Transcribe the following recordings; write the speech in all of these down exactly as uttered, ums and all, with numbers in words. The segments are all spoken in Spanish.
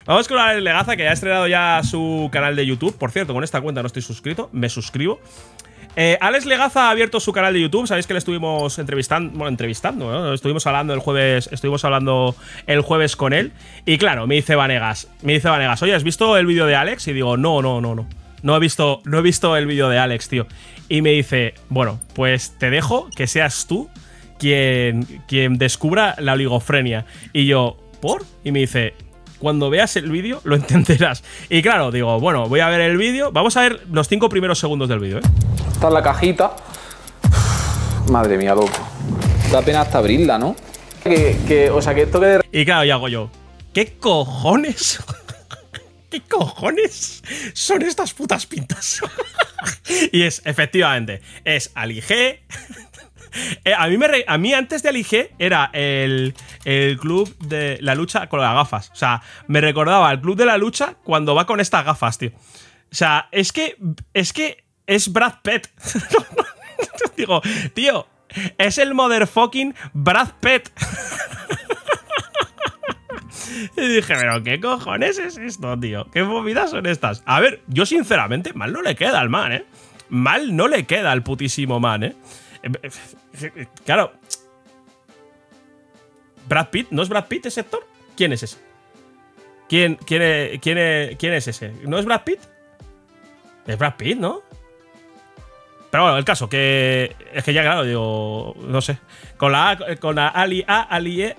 Vamos con Alex Legaza, que ha estrenado ya su canal de YouTube. Por cierto, con esta cuenta no estoy suscrito, me suscribo. Eh, Alex Legaza ha abierto su canal de YouTube. Sabéis que le estuvimos entrevistando, bueno, entrevistando, ¿no? Estuvimos hablando el jueves, estuvimos hablando el jueves con él. Y claro, me dice Vanegas, me dice Vanegas, oye, ¿has visto el vídeo de Alex? Y digo, no, no, no, no. No he visto, no he visto el vídeo de Alex, tío. Y me dice, bueno, pues te dejo que seas tú quien, quien descubra la oligofrenia. Y yo, ¿por? Y me dice, cuando veas el vídeo lo entenderás. Y claro, digo, bueno, voy a ver el vídeo. Vamos a ver los cinco primeros segundos del vídeo, ¿eh? Esta es la cajita. Madre mía, loco. Da pena hasta abrirla, ¿no? Que, que, o sea, que esto que... Y claro, y hago yo, ¿qué cojones? ¿Qué cojones son estas putas pintas? Y es, efectivamente, es Ali G. Eh, a, mí me re, a mí antes de Ali G era el, el club de la lucha con las gafas. O sea, me recordaba el club de la lucha cuando va con estas gafas, tío. O sea, es que es que es Brad Pitt. Digo, tío, es el motherfucking Brad Pitt. Y dije, pero ¿qué cojones es esto, tío? ¿Qué movidas son estas? A ver, yo sinceramente, mal no le queda al man, ¿eh? Mal no le queda al putísimo man, ¿eh? Claro. ¿Brad Pitt? ¿No es Brad Pitt ese actor? ¿Quién es ese? ¿Quién, quién, es, quién, es, ¿Quién es ese? ¿No es Brad Pitt? Es Brad Pitt, ¿no? Pero bueno, el caso, que es que ya claro, digo, no sé. Con la A, con la Ali A, Ali E.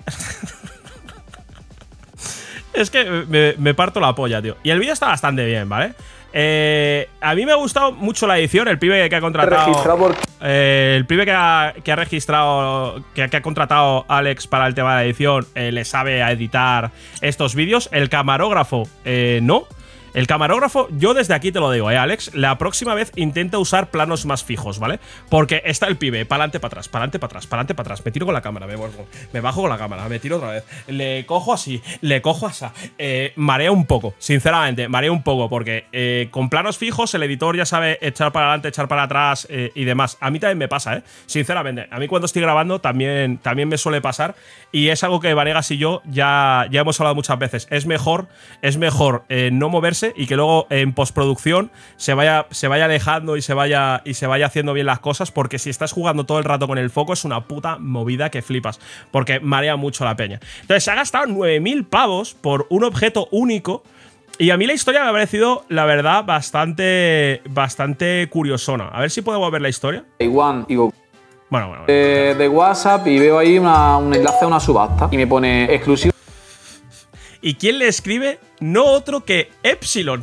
Es que me, me parto la polla, tío. Y el vídeo está bastante bien, ¿vale? Eh, a mí me ha gustado mucho la edición. El pibe que ha contratado eh, El pibe que ha, que ha registrado que, que ha contratado Alex para el tema de la edición, eh, le sabe a editar estos vídeos. El camarógrafo, eh, no. El camarógrafo, yo desde aquí te lo digo, eh, Alex. La próxima vez intenta usar planos más fijos, ¿vale? Porque está el pibe, pa'lante, para atrás, pa'lante, para atrás, pa'lante, para atrás. Me tiro con la cámara, me, me bajo con la cámara, me tiro otra vez. Le cojo así, le cojo así. Eh, marea un poco, sinceramente, marea un poco. Porque eh, con planos fijos el editor ya sabe echar para adelante, echar para atrás eh, y demás. A mí también me pasa, ¿eh? Sinceramente, a mí cuando estoy grabando también, también me suele pasar. Y es algo que Vanegas y yo ya, ya hemos hablado muchas veces. Es mejor, es mejor eh, no moverse y que luego en postproducción se vaya, se vaya alejando y se vaya, y se vaya haciendo bien las cosas, porque si estás jugando todo el rato con el foco es una puta movida que flipas, porque marea mucho la peña. Entonces se ha gastado nueve mil pavos por un objeto único. Y a mí la historia me ha parecido, la verdad, bastante, bastante curiosona. A ver si podemos ver la historia. Taiwán, digo, bueno, bueno, bueno. De, de WhatsApp, y veo ahí una, un enlace a una subasta y me pone exclusivo. ¿Y quién le escribe? No otro que Epsilon.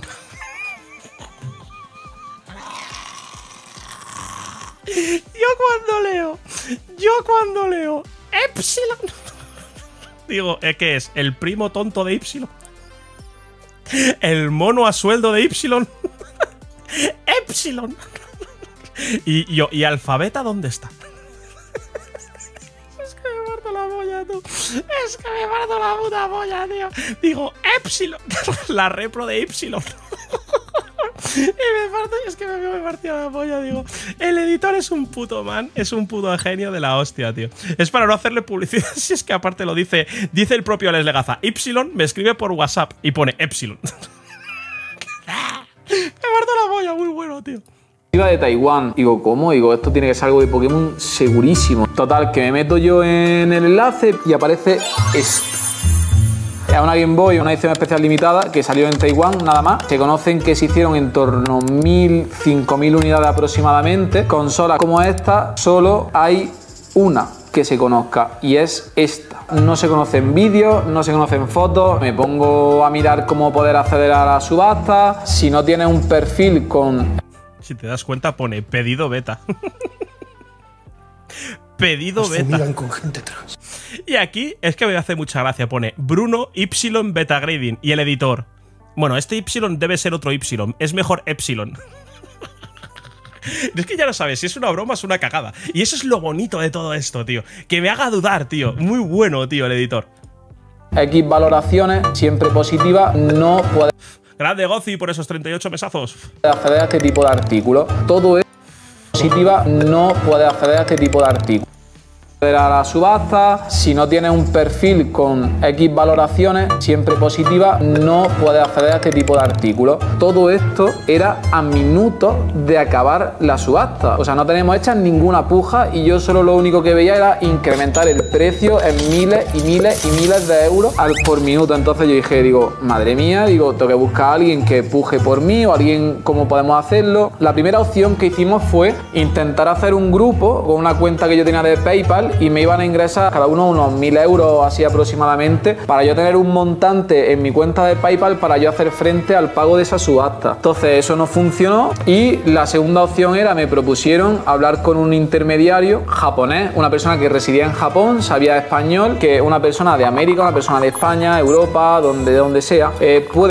Yo cuando leo, yo cuando leo Epsilon, digo, ¿eh, ¿qué es? ¿El primo tonto de Epsilon? ¿El mono a sueldo de Epsilon? Epsilon. Y yo, ¿y Alfabeta dónde está? La polla, tú. Es que me parto la puta polla, tío. Digo, Epsilon. La repro de Epsilon. Y me parto, y es que me, me partió la polla, digo. El editor es un puto man, es un puto genio de la hostia, tío. Es para no hacerle publicidad, si es que aparte lo dice, dice el propio Alex Legaza. Epsilon me escribe por WhatsApp y pone Epsilon. Me parto la polla, muy bueno, tío. De Taiwán. Digo, ¿cómo? Digo, esto tiene que ser algo de Pokémon segurísimo. Total, que me meto yo en el enlace y aparece esto. Es una Game Boy, una edición especial limitada que salió en Taiwán, nada más. Se conocen que se hicieron en torno a mil, cinco mil unidades aproximadamente. Consolas como esta, solo hay una que se conozca y es esta. No se conocen vídeos, no se conocen fotos. Me pongo a mirar cómo poder acceder a la subasta. Si no tienes un perfil con... Si te das cuenta, pone pedido beta. Pedido beta. Miran con gente trans. Y aquí es que me hace mucha gracia. Pone Bruno Y Beta Grading. Y el editor. Bueno, este Y debe ser otro Y. Es mejor Epsilon. Es que ya lo sabes, si es una broma es una cagada. Y eso es lo bonito de todo esto, tío. Que me haga dudar, tío. Muy bueno, tío, el editor. X valoraciones, siempre positivas. No puede... Grande Gozi por esos treinta y ocho mesazos. acceder a este tipo de artículos. Todo es positiva, no puede acceder a este tipo de artículos. a la subasta. Si no tienes un perfil con X valoraciones, siempre positiva, no puedes acceder a este tipo de artículos. Todo esto era a minutos de acabar la subasta. O sea, no tenemos hecha ninguna puja y yo solo lo único que veía era incrementar el precio en miles y miles y miles de euros al por minuto. Entonces yo dije, digo, madre mía, digo, tengo que buscar a alguien que puje por mí o alguien, ¿cómo podemos hacerlo? La primera opción que hicimos fue intentar hacer un grupo con una cuenta que yo tenía de PayPal y me iban a ingresar cada uno unos mil euros así aproximadamente para yo tener un montante en mi cuenta de PayPal para yo hacer frente al pago de esa subasta. Entonces eso no funcionó y la segunda opción era, me propusieron hablar con un intermediario japonés, una persona que residía en Japón, sabía español, que una persona de América, una persona de España, Europa, donde, donde sea, eh, puede...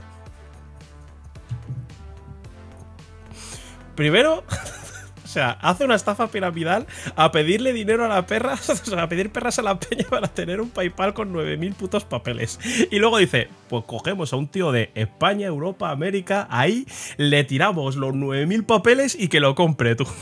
Primero... O sea, hace una estafa piramidal a pedirle dinero a la perra, o sea, a pedir perras a la peña para tener un PayPal con nueve mil putos papeles. Y luego dice, pues cogemos a un tío de España, Europa, América, ahí le tiramos los nueve mil papeles y que lo compre tú.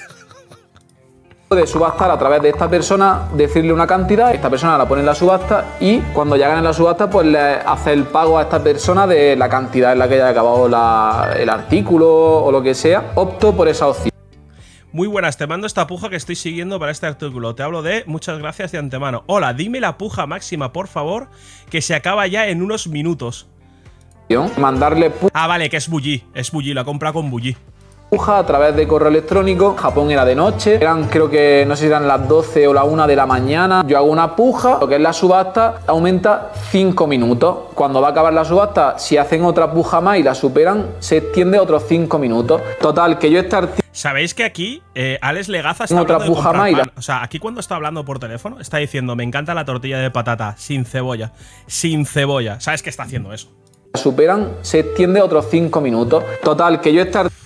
De subastar a través de esta persona, decirle una cantidad, esta persona la pone en la subasta y cuando ya gane la subasta pues le hace el pago a esta persona de la cantidad en la que haya acabado la, el artículo o lo que sea. Opto por esa opción. Muy buenas, te mando esta puja que estoy siguiendo para este artículo. Te hablo de muchas gracias de antemano. Hola, dime la puja máxima, por favor, que se acaba ya en unos minutos. Mandarle puja. Ah, vale, que es Bulli. Es Bulli, la compra con Bulli. Puja a través de correo electrónico. Japón era de noche, eran creo que no sé si eran las doce o la una de la mañana. Yo hago una puja, lo que es la subasta aumenta cinco minutos. Cuando va a acabar la subasta, si hacen otra puja más y la superan, se extiende otros cinco minutos. Total, que yo este artículo... ¿Sabéis que aquí eh, Alex Legaza está hablando de comprar pan? O sea, aquí cuando está hablando por teléfono está diciendo, me encanta la tortilla de patata sin cebolla, sin cebolla. ¿Sabes qué está haciendo eso? La superan, se extiende otros cinco minutos. Total, que yo este artículo...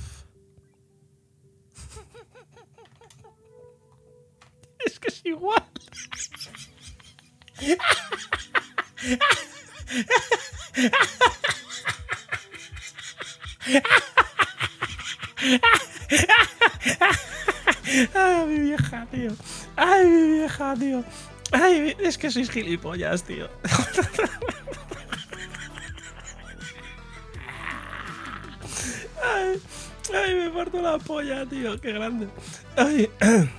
Es que es igual. Ay, mi vieja, tío. Ay, mi vieja, tío. Ay, es que sois gilipollas, tío. Ay, ay, me parto la polla, tío. Qué grande. Ay.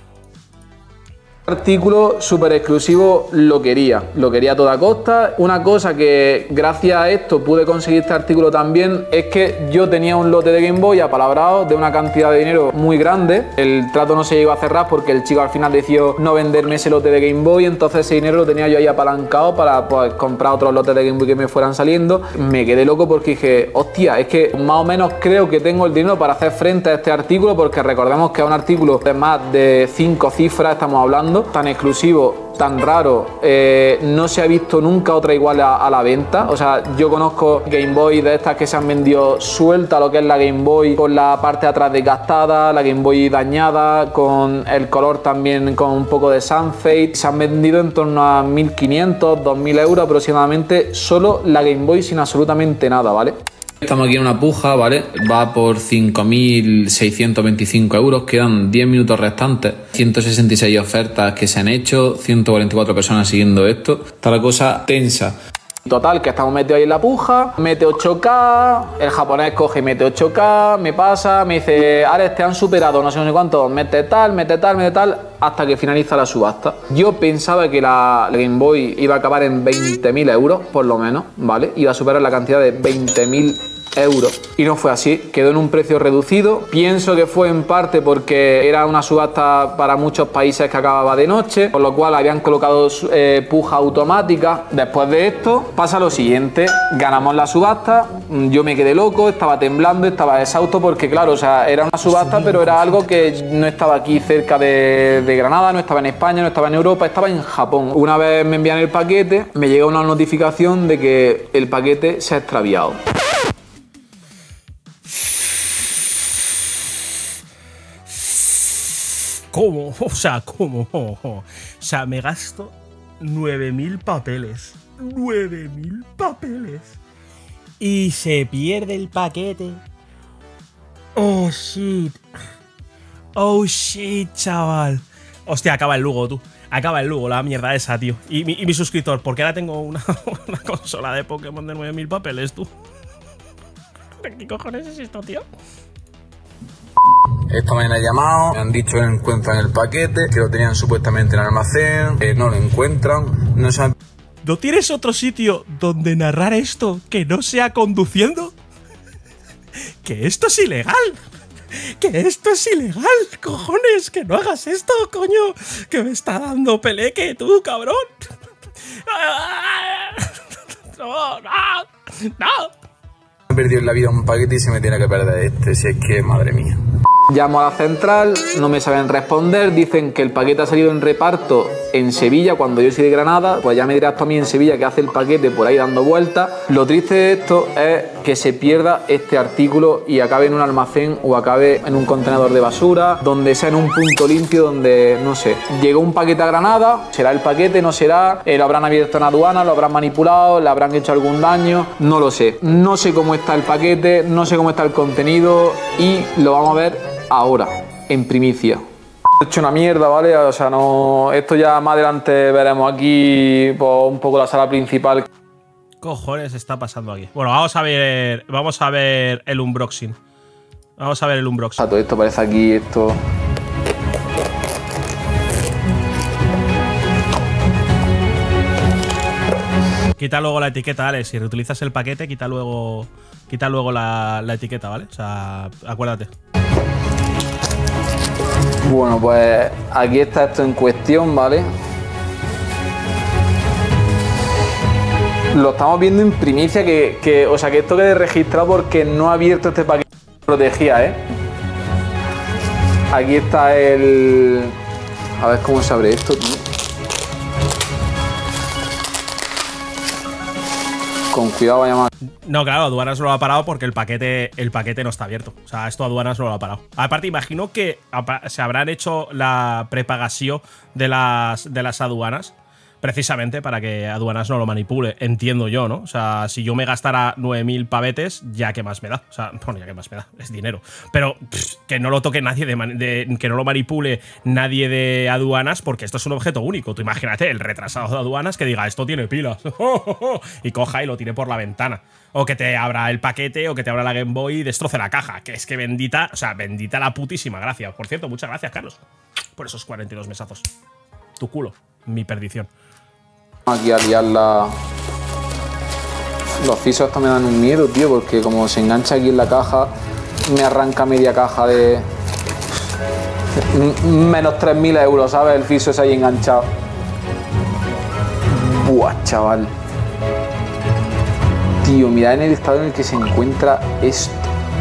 Artículo súper exclusivo, lo quería, lo quería a toda costa. Una cosa que gracias a esto pude conseguir este artículo también es que yo tenía un lote de Game Boy apalabrado de una cantidad de dinero muy grande. El trato no se llegó a cerrar porque el chico al final decidió no venderme ese lote de Game Boy, entonces ese dinero lo tenía yo ahí apalancado para pues, comprar otros lotes de Game Boy que me fueran saliendo. Me quedé loco porque dije, hostia, es que más o menos creo que tengo el dinero para hacer frente a este artículo, porque recordemos que es un artículo de más de cinco cifras, estamos hablando, tan exclusivo, tan raro, eh, no se ha visto nunca otra igual a, a la venta. O sea, yo conozco Game Boy de estas que se han vendido suelta, lo que es la Game Boy con la parte de atrás desgastada, la Game Boy dañada, con el color también con un poco de sunfade. Se han vendido en torno a mil quinientos, dos mil euros aproximadamente, solo la Game Boy sin absolutamente nada, ¿vale? Estamos aquí en una puja, ¿vale? Va por cinco mil seiscientos veinticinco euros, quedan diez minutos restantes, ciento sesenta y seis ofertas que se han hecho, ciento cuarenta y cuatro personas siguiendo esto, está la cosa tensa. Total, que estamos metidos ahí en la puja, mete ocho K, el japonés coge y mete ocho K, me pasa, me dice, Alex, te han superado no sé no sé cuánto, mete tal, mete tal, mete tal, hasta que finaliza la subasta. Yo pensaba que la Game Boy iba a acabar en veinte mil euros, por lo menos, ¿vale? Iba a superar la cantidad de veinte mil euros. Y no fue así, quedó en un precio reducido. Pienso que fue en parte porque era una subasta para muchos países que acababa de noche, por lo cual habían colocado eh, puja automática. Después de esto pasa lo siguiente, ganamos la subasta, yo me quedé loco, estaba temblando, estaba exhausto porque claro, o sea, era una subasta pero era algo que no estaba aquí cerca de, de Granada, no estaba en España, no estaba en Europa, estaba en Japón. Una vez me envían el paquete, me llega una notificación de que el paquete se ha extraviado. ¿Cómo? O sea, ¿cómo? O sea, me gasto nueve mil papeles. nueve mil papeles. Y se pierde el paquete. Oh, shit. Oh, shit, chaval. Hostia, acaba el Lugo, tú. Acaba el Lugo, la mierda esa, tío. Y mi, y mi suscriptor, porque ahora tengo una, una consola de Pokémon de nueve mil papeles, tú. ¿Qué cojones es esto, tío? Esta mañana he llamado, me han dicho que no encuentran el paquete, que lo tenían supuestamente en el almacén, que no lo encuentran, no saben. ¿No tienes otro sitio donde narrar esto que no sea conduciendo? ¡Que esto es ilegal! ¡Que esto es ilegal! ¡Cojones! ¡Que no hagas esto, coño! ¡Que me está dando peleque, tú, cabrón! ¡No, no! ¡No! He perdido en la vida un paquete y se me tiene que perder este, si es que, madre mía. Llamo a la central, no me saben responder, dicen que el paquete ha salido en reparto en Sevilla cuando yo soy de Granada, pues ya me dirás tú a mí en Sevilla que hace el paquete por ahí dando vueltas. Lo triste de esto es que se pierda este artículo y acabe en un almacén o acabe en un contenedor de basura, donde sea en un punto limpio, donde, no sé, llegó un paquete a Granada, será el paquete, no será, eh, lo habrán abierto en aduana, lo habrán manipulado, le habrán hecho algún daño, no lo sé. No sé cómo está el paquete, no sé cómo está el contenido y lo vamos a ver ahora, en primicia. He hecho una mierda, ¿vale? O sea, no. Esto ya más adelante veremos aquí pues, un poco la sala principal. Cojones está pasando aquí. Bueno, vamos a ver. Vamos a ver el unboxing. Vamos a ver el unboxing. Todo esto parece aquí, esto. Quita luego la etiqueta, Alex. Si reutilizas el paquete, quita luego. Quita luego la, la etiqueta, ¿vale? O sea, acuérdate. Bueno, pues aquí está esto en cuestión, ¿vale? Lo estamos viendo en primicia, que, que o sea, que esto quede registrado porque no ha abierto este paquete protegía, ¿eh? Aquí está el... A ver cómo se abre esto, tío. Con cuidado, vaya más. No, claro, aduanas no lo ha parado porque el paquete, el paquete no está abierto. O sea, esto aduanas no lo ha parado. Aparte, imagino que se habrán hecho la prepagación de las, de las aduanas precisamente para que aduanas no lo manipule. Entiendo yo, ¿no? O sea, si yo me gastara nueve mil pavetes, ya que más me da. O sea, bueno, ya que más me da, es dinero. Pero pff, que no lo toque nadie, de, de que no lo manipule nadie de aduanas, porque esto es un objeto único. Tú imagínate el retrasado de aduanas que diga, esto tiene pilas. Y coja y lo tire por la ventana. O que te abra el paquete, o que te abra la Game Boy y destroce la caja. Que es que bendita, o sea, bendita la putísima gracia. Por cierto, muchas gracias, Carlos, por esos cuarenta y dos mesazos. Tu culo, mi perdición. Aquí a liarla. Los fisos estos me dan un miedo, tío, porque como se engancha aquí en la caja, me arranca media caja de... Menos tres mil euros, ¿sabes? El fiso es ahí enganchado. Buah, chaval. Tío, mirad en el estado en el que se encuentra esto.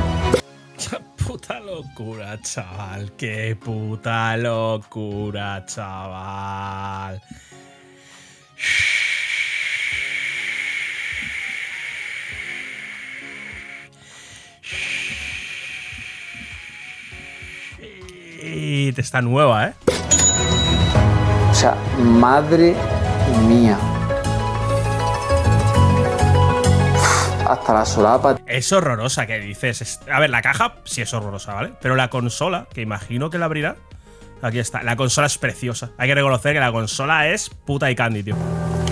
Puta locura, chaval. Qué puta locura, chaval. Y te está nueva, ¿eh? O sea, madre mía. Hasta la solapa. Es horrorosa, ¿qué dices? A ver, la caja sí es horrorosa, ¿vale? Pero la consola, que imagino que la abrirá. Aquí está, la consola es preciosa. Hay que reconocer que la consola es puta y candy, tío.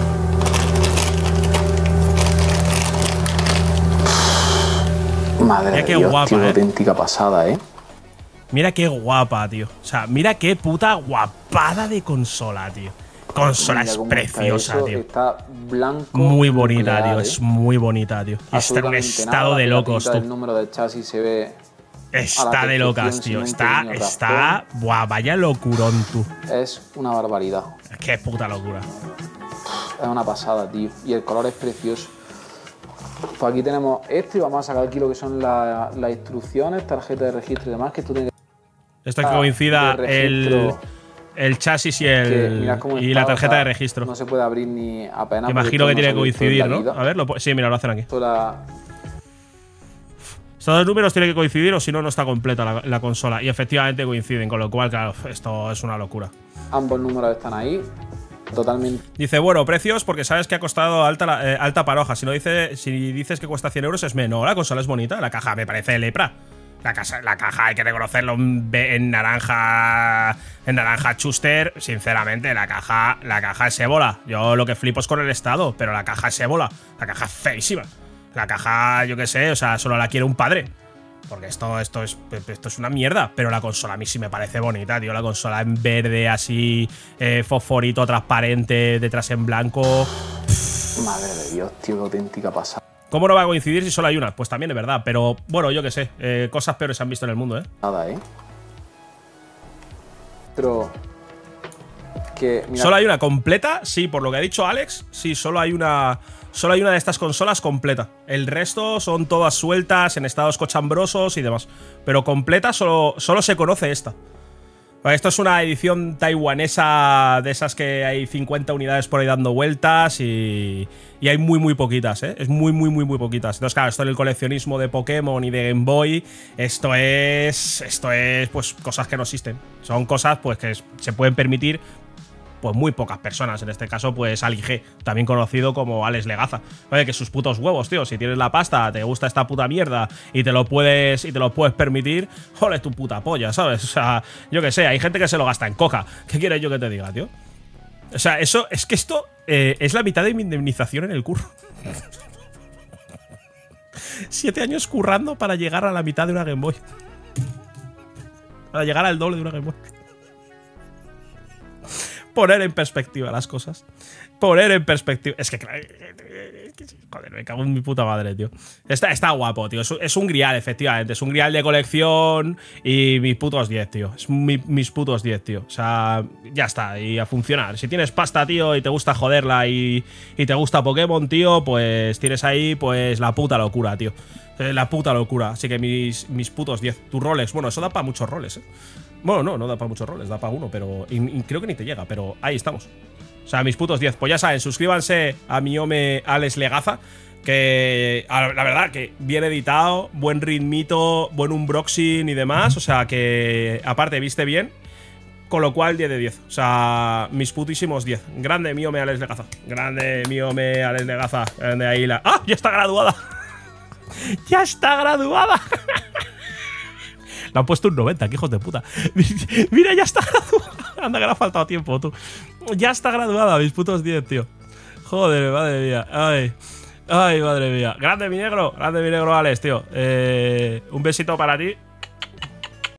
Madre mira qué de Dios, guapa, tío, ¿eh? Auténtica pasada, ¿eh? Mira qué guapa, tío. O sea, mira qué puta guapada de consola, tío. Consola es preciosa, está tío. Está blanco. Muy bonita, nuclear, tío. ¿eh? Es muy bonita, tío. Y está en un estado nada, de locos, tú. El número del chasis se ve. Está de locas, tío. Está, está. Buah, vaya locurón, tú. Es una barbaridad. Qué puta locura. Es una pasada, tío. Y el color es precioso. Pues aquí tenemos esto y vamos a sacar aquí lo que son la, las instrucciones, tarjeta de registro y demás, que tú tienes que... Esto es que coincida el, el chasis y, el, y la tarjeta, o sea, de registro. No se puede abrir ni apenas. Imagino que tiene que coincidir, ¿no? A ver, lo, sí, mira, lo hacen aquí. La... Estos dos números tienen que coincidir o si no, no está completa la, la consola. Y efectivamente coinciden, con lo cual, claro, esto es una locura. Ambos números están ahí. Totalmente. Dice, bueno, precios porque sabes que ha costado alta, eh, alta paroja. Si no dice, si dices que cuesta cien euros es menos. La consola es bonita, la caja me parece lepra. La, casa, la caja hay que reconocerlo en naranja. En naranja Chuster, sinceramente, la caja, la caja es ébola. Yo lo que flipo es con el estado, pero la caja es ébola. La caja es feísima. La caja, yo qué sé, o sea, solo la quiere un padre. Porque esto, esto, es, esto es una mierda. Pero la consola a mí sí me parece bonita, tío. La consola en verde, así, eh, fosforito, transparente, detrás en blanco. Madre de Dios, tío, qué auténtica pasada. ¿Cómo no va a coincidir si solo hay una? Pues también es verdad, pero bueno, yo qué sé. Eh, cosas peores se han visto en el mundo, ¿eh? Nada, ¿eh? Pero... Que, mira. ¿Solo hay una completa? Sí, por lo que ha dicho Alex, sí, solo hay una... Solo hay una de estas consolas completa. El resto son todas sueltas, en estados cochambrosos y demás. Pero completa solo, solo se conoce esta. Esto es una edición taiwanesa de esas que hay cincuenta unidades por ahí dando vueltas y, y hay muy muy poquitas, ¿eh? Es muy muy muy muy poquitas. Entonces claro, esto en el coleccionismo de Pokémon y de Game Boy, esto es, esto es pues cosas que no existen. Son cosas pues que se pueden permitir pues muy pocas personas. En este caso pues Ali G, también conocido como Alex Legaza. Oye, que sus putos huevos, tío. Si tienes la pasta, te gusta esta puta mierda y te lo puedes y te lo puedes permitir, joder, tu puta polla, ¿sabes? O sea, yo qué sé, hay gente que se lo gasta en coca. ¿Qué quieres yo que te diga, tío? O sea, eso, es que esto eh, es la mitad de mi indemnización en el curro. Siete años currando para llegar a la mitad de una Game Boy. Para llegar al doble de una Game Boy. Poner en perspectiva las cosas. Poner en perspectiva. Es que, claro. Joder, me cago en mi puta madre, tío. Está, está guapo, tío. Es, es un grial, efectivamente. Es un grial de colección. Y mis putos diez, tío. Es mi, mis putos diez, tío. O sea, ya está. Y a funcionar. Si tienes pasta, tío, y te gusta joderla y, y te gusta Pokémon, tío, pues tienes ahí, pues, la puta locura, tío. La puta locura. Así que mis, mis putos diez. Tus roles. Bueno, eso da para muchos roles, eh. Bueno, no, no da para muchos roles, da para uno, pero y, y creo que ni te llega, pero ahí estamos. O sea, mis putos diez. Pues ya saben, suscríbanse a mi home Alex Legaza, que la verdad que bien editado, buen ritmito, buen unboxing y demás. O sea, que aparte viste bien, con lo cual diez de diez. O sea, mis putísimos diez. Grande mi home Alex Legaza. Grande mi home Alex Legaza. Grande ahí la... ¡Ah! Ya está graduada. Ya está graduada. Le han puesto un noventa, que hijos de puta. Mira, ya está graduada. Anda, que le ha faltado tiempo, tú. Ya está graduada, mis putos diez, tío. Joder, madre mía. Ay, ay, madre mía. Grande mi negro, grande mi negro Alex, tío. Eh, un besito para ti.